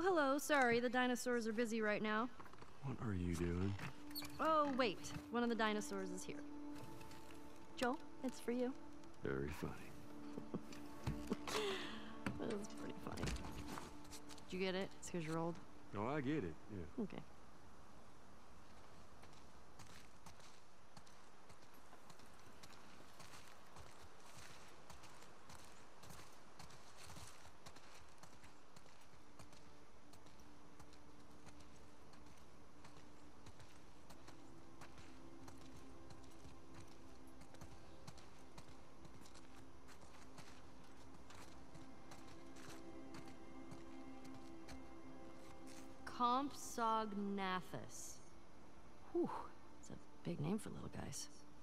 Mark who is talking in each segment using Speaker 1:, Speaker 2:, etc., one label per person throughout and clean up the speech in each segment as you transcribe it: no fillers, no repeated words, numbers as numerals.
Speaker 1: hello. Sorry, the dinosaurs are busy right now.
Speaker 2: What are you doing?
Speaker 1: Oh, wait. One of the dinosaurs is here. Joel, it's for you.
Speaker 2: Very funny.
Speaker 1: That was pretty funny. Did you get it? It's because you're old.
Speaker 2: Oh, I get it, yeah.
Speaker 1: Okay. Compsognathus. Whew, it's a big name for little guys.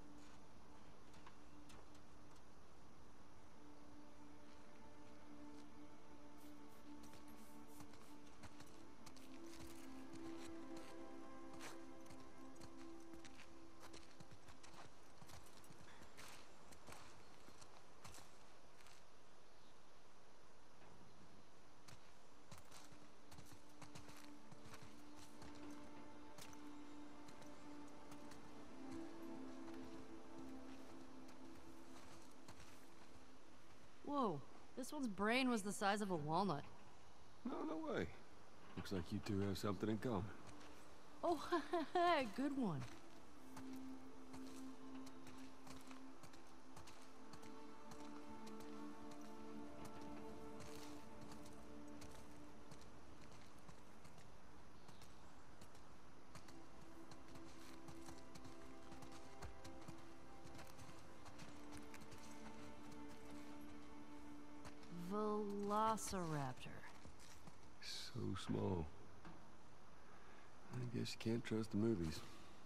Speaker 1: Whoa, this one's brain was the size of a walnut.
Speaker 2: No way. Looks like you two have something in common.
Speaker 1: Oh, good one. Velociraptor.
Speaker 2: So small. I guess you can't trust the movies.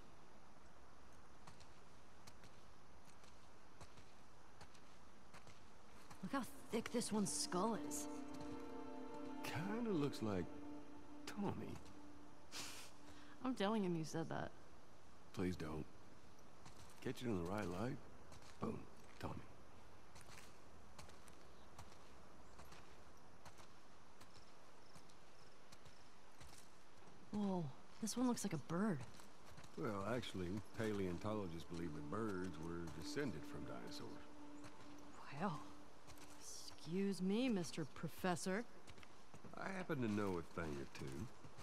Speaker 1: Look how thick this one's skull is.
Speaker 2: Kinda looks like Tommy.
Speaker 1: I'm telling him you said that.
Speaker 2: Please don't. Catch it in the right light. Boom, Tommy.
Speaker 1: Whoa, this one looks like a bird.
Speaker 2: Well, actually, paleontologists believe that birds were descended from dinosaurs.
Speaker 1: Well, excuse me, Mr. Professor.
Speaker 2: I happen to know a thing or two.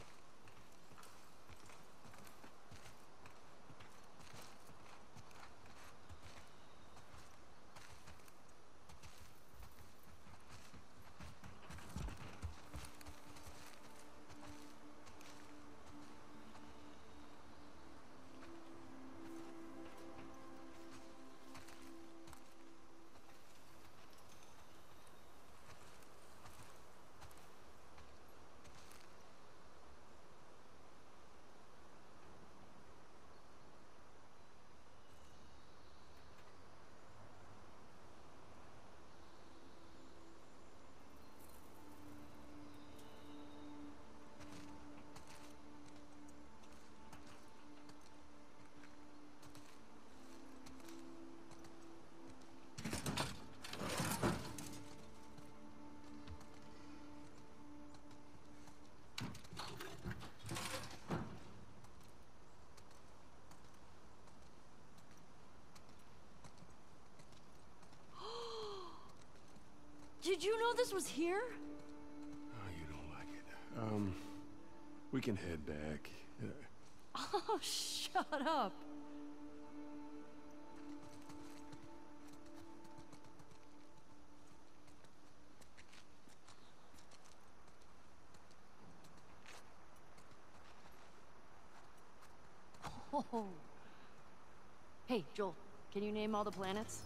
Speaker 1: Did you know this was here?
Speaker 2: Oh, you don't like it. We can head back.
Speaker 1: Oh, shut up. Oh. Hey, Joel, can you name all the planets?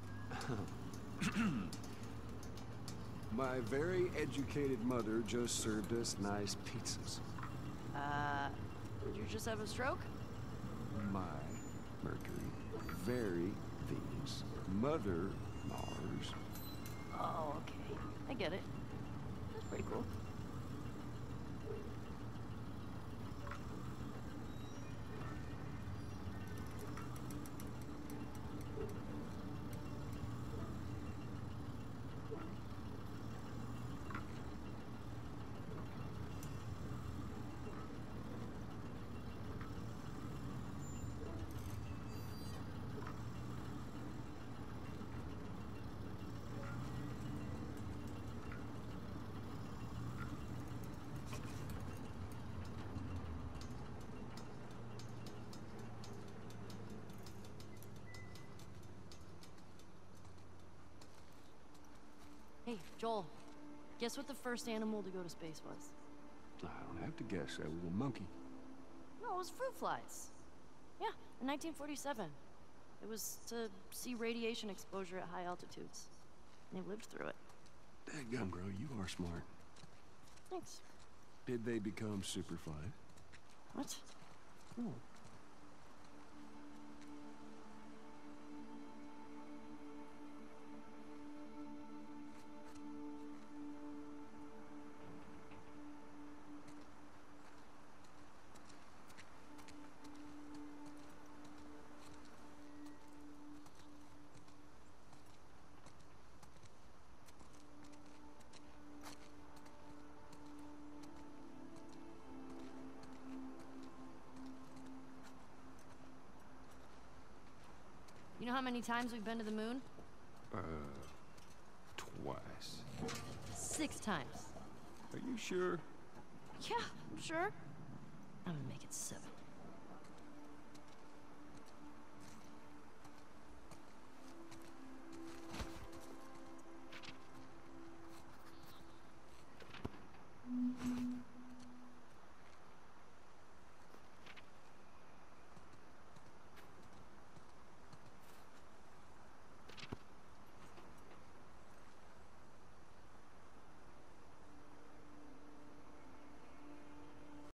Speaker 2: My very educated mother just served us nice pizzas.
Speaker 1: Did you just have a stroke?
Speaker 2: My Mercury, very Venus, mother Mars.
Speaker 1: Oh, okay. I get it. That's pretty cool. Hey, Joel. Guess what the first animal to go to space was?
Speaker 2: I don't have to guess. That was a monkey.
Speaker 1: No, it was fruit flies. Yeah, in 1947. It was to see radiation exposure at high altitudes. And they lived through it.
Speaker 2: Dadgum, girl, you are smart.
Speaker 1: Thanks.
Speaker 2: Did they become superflies?
Speaker 1: What?
Speaker 2: Oh.
Speaker 1: You know how many times we've been to the moon?
Speaker 2: Twice.
Speaker 1: 6 times.
Speaker 2: Are you sure?
Speaker 1: Yeah, sure. I'm gonna make it 7.